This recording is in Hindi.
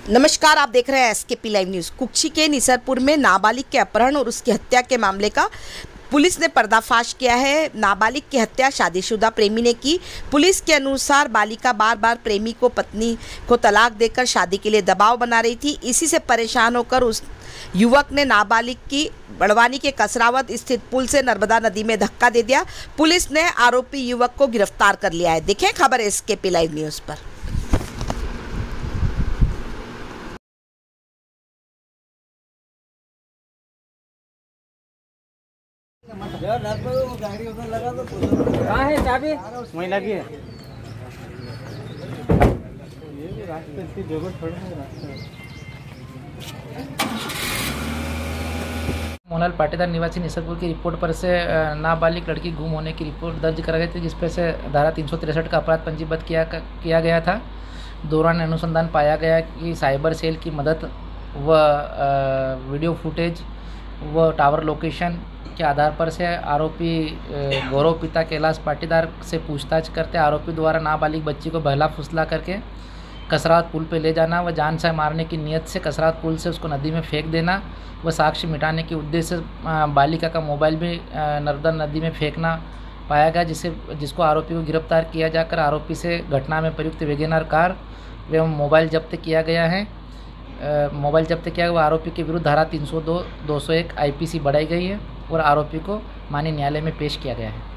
नमस्कार, आप देख रहे हैं एसकेपी लाइव न्यूज़। कुक्षी के निसरपुर में नाबालिग के अपहरण और उसकी हत्या के मामले का पुलिस ने पर्दाफाश किया है। नाबालिग की हत्या शादीशुदा प्रेमी ने की। पुलिस के अनुसार बालिका बार बार प्रेमी को पत्नी को तलाक देकर शादी के लिए दबाव बना रही थी। इसी से परेशान होकर उस युवक ने नाबालिग की बड़वानी के कसरावत स्थित पुल से नर्मदा नदी में धक्का दे दिया। पुलिस ने आरोपी युवक को गिरफ्तार कर लिया है। देखें खबर एसकेपी लाइव न्यूज़ पर। कहाँ है चाबी? वहीं लगी है। ये भी रास्ते की जरूरत थोड़ी है। मोहनलाल पाटीदार निवासी निसरपुर की रिपोर्ट पर से नाबालिग लड़की गुम होने की रिपोर्ट दर्ज करा गई थी, जिसपे से धारा 363 का अपराध पंजीबद्ध किया गया था। दौरान अनुसंधान पाया गया कि साइबर सेल की मदद व वीडियो फुटेज व टावर लोकेशन के आधार पर से आरोपी गौरव पिता कैलाश पाटीदार से पूछताछ करते आरोपी द्वारा नाबालिग बच्ची को बहला फुसला करके कसरावत पुल पे ले जाना व जान से मारने की नीयत से कसरावत पुल से उसको नदी में फेंक देना व साक्ष्य मिटाने के उद्देश्य से बालिका का मोबाइल भी नर्मदा नदी में फेंकना पाया गया, जिसको आरोपी को गिरफ्तार किया जाकर आरोपी से घटना में प्रयुक्त वैगनआर कार एवं मोबाइल जब्त किया गया है। मोबाइल जब्त किया हुआ आरोपी के विरुद्ध धारा 302, 201 IPC बढ़ाई गई है और आरोपी को माननीय न्यायालय में पेश किया गया है।